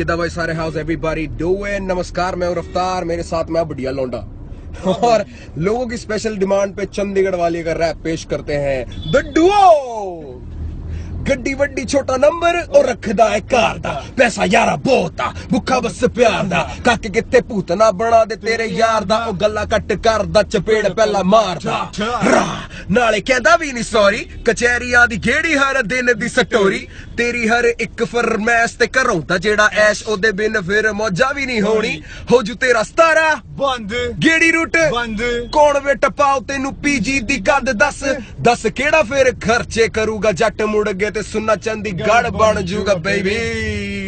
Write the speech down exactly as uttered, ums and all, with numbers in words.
किदा भाई सारे, house everybody doing. नमस्कार, मैं हूं रफ्तार, मेरे साथ मैं बढ़िया लौंडा और लोगों की स्पेशल डिमांड पे चंडीगढ़ वाली का रैप पेश करते हैं द डुओ। गड्डी वड्डी छोटा नंबर और रखदा है कार दा, पैसा यारा बहुत आ, भुखा बस प्यार दा, काके कित्ते भूतना बना दे तेरे यार दा, ओ गल्ला कट कर दा, चपेड़ पहला मार दा, नाले कहंदा भी नहीं सॉरी, कचहरियां दी गेड़ी हर दिन दी सटोरी, तेरी हर एक फरमैश ते घरों दा जेड़ा ऐश ओदे बिन फिर मौजा भी नहीं होनी, हो जू तेरा सतारा बंद गेड़ी रूट बंद, कौन वे टपाओ तेनू पीजी दी गंद, दस दस केड़ा फिर खर्चे करूगा जट मुड़ गए ते सुन्ना चंडीगढ़ बन जूगा बेबी।